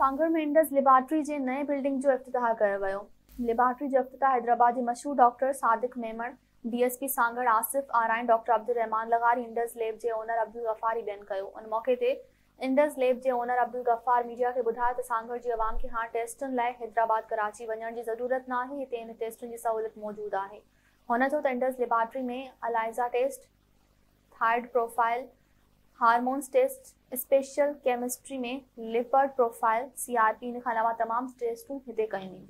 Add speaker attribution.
Speaker 1: सांगड़ में Indus laboratory जे नए building जो इफ्तिताह कयो वियो। लेबॉरेटरी जो इफ्तिताह हैदराबाद जे मशहूर doctor Sadiq Memon, DSP Sanghar Asif Arain, doctor Abdul Rehman Lagari, Indus lab जे ओनर अब्दुल गफ्फारी बेन कयो। उन मौके ते इंडस लैब जे ओनर अब्दुल गफ्फार मीडिया के ॿुधायो त सांगड़ जी अवाम खे हाणे टेस्टुनि लाइ हैदराबाद कराची वञण जी ज़रूरत नाहे, हिते इन टेस्टुनि जी सहूलियत मौजूद आहे। हुन चयो त इंडस लेबॉरेटरी में ELISA test, thyroid profile, hormones test, special chemistry में लिपिड प्रोफाइल, सीआरपी, इन खां अलावा तमाम टेस्टूं हिते कयूं वेंदियूं।